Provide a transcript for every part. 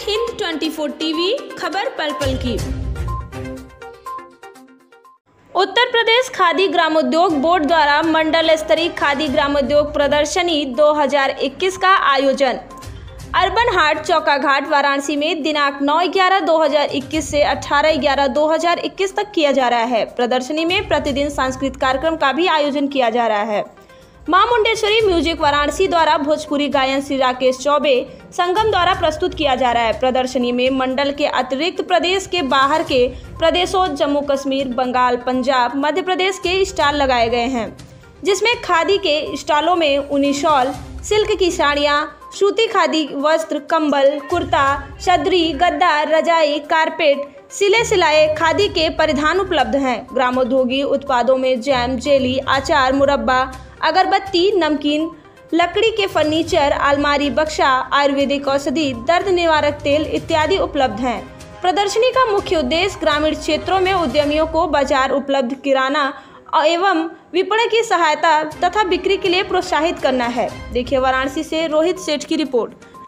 Hind 24 TV, खबर पल पल की। उत्तर प्रदेश खादी ग्रामोद्योग बोर्ड द्वारा मंडल स्तरीय खादी ग्रामोद्योग प्रदर्शनी 2021 का आयोजन अर्बन हाट चौकाघाट वाराणसी में दिनांक 9/11/2021 से 18/11/2021 तक किया जा रहा है। प्रदर्शनी में प्रतिदिन सांस्कृतिक कार्यक्रम का भी आयोजन किया जा रहा है। मां मुंडेश्वरी म्यूजिक वाराणसी द्वारा भोजपुरी गायन श्री राकेश चौबे संगम द्वारा प्रस्तुत किया जा रहा है। प्रदर्शनी में मंडल के अतिरिक्त प्रदेश के बाहर के प्रदेशों जम्मू कश्मीर, बंगाल, पंजाब, मध्य प्रदेश के स्टॉल लगाए गए हैं, जिसमें खादी के स्टॉलों में ऊनी शॉल, सिल्क की साड़ियाँ, सूती खादी वस्त्र, कंबल, कुर्ता, सदरी, गद्दा, रजाई, कारपेट, सिले सिलाए खादी के परिधान उपलब्ध हैं। ग्रामोद्योगी उत्पादों में जैम, जेली, अचार, मुरब्बा, अगरबत्ती, नमकीन, लकड़ी के फर्नीचर, अलमारी, बक्सा, आयुर्वेदिक औषधि, दर्द निवारक तेल इत्यादि उपलब्ध हैं। प्रदर्शनी का मुख्य उद्देश्य ग्रामीण क्षेत्रों में उद्यमियों को बाजार उपलब्ध किराना एवं विपणन की सहायता तथा बिक्री के लिए प्रोत्साहित करना है। देखिए वाराणसी से रोहित सेठ की रिपोर्ट।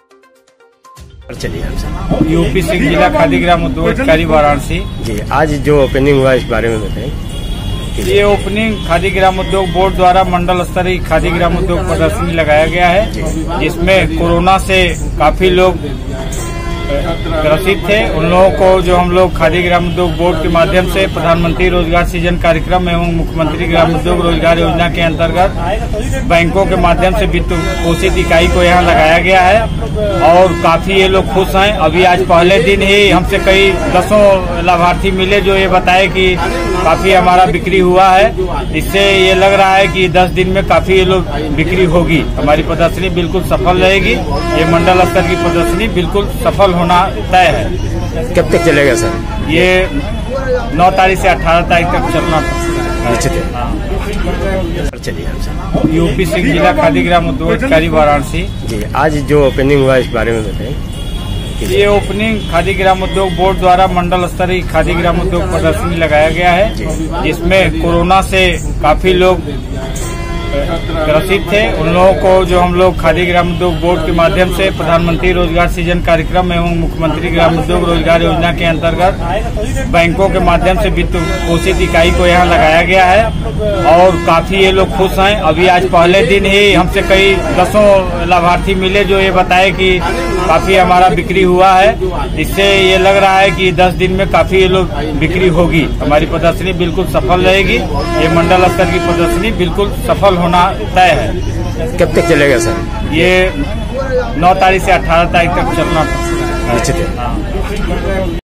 चलिए यूपी सिंह जिला खादी ग्राम उद्योग अधिकारी वाराणसी जी, आज जो ओपनिंग हुआ इस बारे में बताएं। ये ओपनिंग खादी ग्राम उद्योग बोर्ड द्वारा मंडल स्तरीय खादी ग्राम उद्योग प्रदर्शनी लगाया गया है, जिसमें कोरोना से काफी लोग ग्रसित थे। उन लोगों को जो हम लोग खादी ग्राम उद्योग बोर्ड के माध्यम से प्रधानमंत्री रोजगार सृजन कार्यक्रम एवं मुख्यमंत्री ग्राम उद्योग रोजगार योजना के अंतर्गत बैंकों के माध्यम से वित्त पोषित इकाई को यहाँ लगाया गया है और काफी ये लोग खुश हैं। अभी आज पहले दिन ही हमसे कई दसों लाभार्थी मिले जो ये बताए कि काफी हमारा बिक्री हुआ है। इससे ये लग रहा है कि 10 दिन में काफी ये लोग बिक्री होगी। हमारी प्रदर्शनी बिल्कुल सफल रहेगी। ये मंडल स्तर की प्रदर्शनी बिल्कुल सफल होना तय है। कब तक चलेगा सर? ये 9 तारीख से 18 तारीख तक चलना निश्चित है। चलिए यूपी सिंह जिला खादी ग्राम उद्योग अधिकारी वाराणसी जी, आज जो ओपनिंग हुआ इस बारे में बताएं। ये ओपनिंग खादी ग्राम उद्योग बोर्ड द्वारा मंडल स्तरीय खादी ग्राम उद्योग प्रदर्शनी लगाया गया है, जिसमें कोरोना से काफी लोग ग्रसित थे। उन लोगों को जो हम लोग खादी ग्राम उद्योग बोर्ड के माध्यम से प्रधानमंत्री रोजगार सृजन कार्यक्रम एवं मुख्यमंत्री ग्राम उद्योग रोजगार योजना के अंतर्गत बैंकों के माध्यम से वित्त पोषित इकाई को यहाँ लगाया गया है और काफी ये लोग खुश हैं। अभी आज पहले दिन ही हमसे कई दसों लाभार्थी मिले जो ये बताए कि काफी हमारा बिक्री हुआ है। इससे ये लग रहा है कि 10 दिन में काफी ये लोग बिक्री होगी। हमारी प्रदर्शनी बिल्कुल सफल रहेगी। ये मंडल स्तर की प्रदर्शनी बिल्कुल सफल होना तय है। कब तक चलेगा सर? ये 9 तारीख से 18 तारीख तक चलना निश्चित है।